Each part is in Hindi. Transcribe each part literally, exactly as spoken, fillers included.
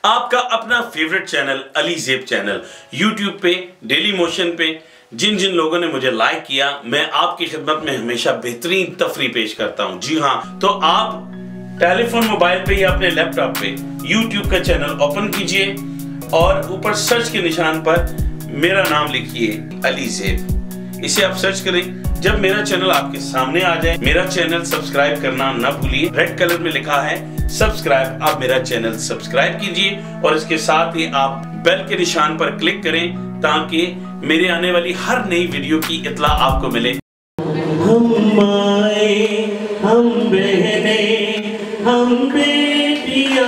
आपका अपना favourite channel AliZaib channel YouTube पे डेली मोशन पे जिन जिन लोगों ने मुझे लाइक किया, मैं आपकी खिदमत में हमेशा बेहतरीन तफरी पेश करता हूं। जी हां, तो आप टेलीफोन मोबाइल पे या अपने लैपटॉप पे यूट्यूब का चैनल ओपन कीजिए और ऊपर सर्च के निशान पर मेरा नाम लिखिए AliZaib। इसे आप सर्च करें। जब मेरा चैनल आपके सामने आ जाए, मेरा चैनल सब्सक्राइब करना ना भूलिए। रेड कलर में लिखा है सब्सक्राइब, आप मेरा चैनल सब्सक्राइब कीजिए और इसके साथ ही आप बेल के निशान पर क्लिक करें ताकि मेरे आने वाली हर नई वीडियो की इत्तला आपको मिले। हम माए, हम बहने, हम बेटियां,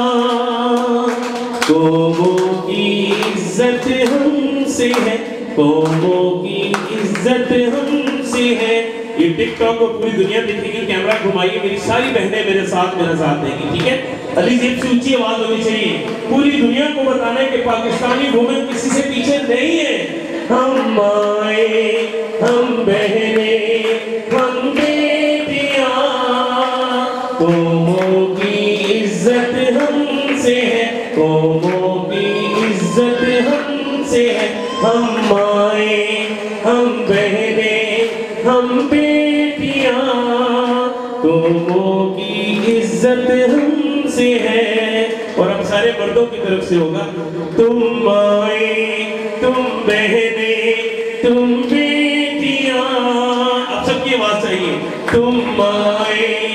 कौमों की इज्जत हमसे है, कौमों की इज्जत हमसे है। ये टिकटॉक को पूरी दुनिया देखेगी, कैमरा घुमाइए, मेरी सारी बहनें मेरे साथ मेरा साथ देंगी, ठीक है। AliZaib से ऊंची आवाज होनी चाहिए, पूरी दुनिया को बताना है कि पाकिस्तानी वुमेन किसी से पीछे नहीं है। हम माए, हम बहने, हम बेटियां, कौमों की इज्जत हमसे है, कौमों की इज्जत हमसे है। हम माए, हम बहने, हम बेटियां, कौमों की इज्जत हमसे है। और अब सारे मर्दों की तरफ से होगा, तुम माए, तुम बहने, तुम बेटियां। अब सबकी आवाज चाहिए, तुम माए,